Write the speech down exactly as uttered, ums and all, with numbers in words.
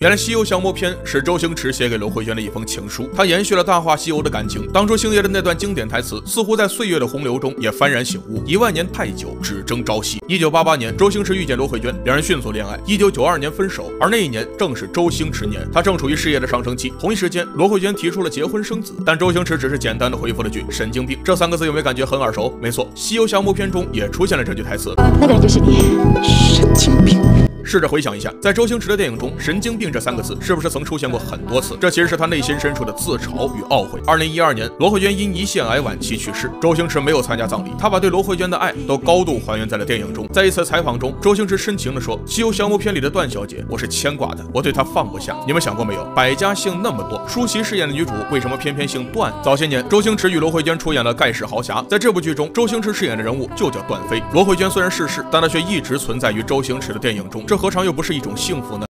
原来《西游降魔篇》是周星驰写给罗慧娟的一封情书，他延续了《大话西游》的感情。当初星爷的那段经典台词，似乎在岁月的洪流中也幡然醒悟：一万年太久，只争朝夕。一九八八年，周星驰遇见罗慧娟，两人迅速恋爱。一九九二年分手，而那一年正是周星驰年，他正处于事业的上升期。同一时间，罗慧娟提出了结婚生子，但周星驰只是简单的回复了句“神经病”。这三个字有没有感觉很耳熟？没错，《西游降魔篇》中也出现了这句台词。 那个人就是你，神经病。 试着回想一下，在周星驰的电影中，“神经病”这三个字是不是曾出现过很多次？这其实是他内心深处的自嘲与懊悔。二零一二年，罗慧娟因胰腺癌晚期去世，周星驰没有参加葬礼，他把对罗慧娟的爱都高度还原在了电影中。在一次采访中，周星驰深情地说：“西游降魔篇里的段小姐，我是牵挂的，我对她放不下。”你们想过没有？百家姓那么多，舒淇饰演的女主为什么偏偏姓段？早些年，周星驰与罗慧娟出演了《盖世豪侠》，在这部剧中，周星驰饰演的人物就叫段飞。罗慧娟虽然逝世，但她却一直存在于周星驰的电影中，这何尝又不是一种幸福呢？